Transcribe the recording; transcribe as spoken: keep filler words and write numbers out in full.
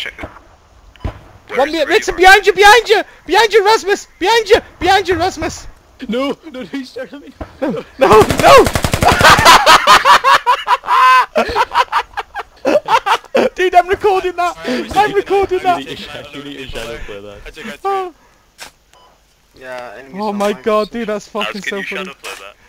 check the... One minute, Ritson, behind you, behind you! Behind you, Erasmus! Behind you! Behind you, Erasmus! No, no, no, he's staring at me. No, no, no! Dude, I'm recording that! I'm recording that! You need to, you need to shadow play that. I took out Oh, Yeah, enemies oh on my my god, position. dude, that's fucking Can so you funny. shadow play that?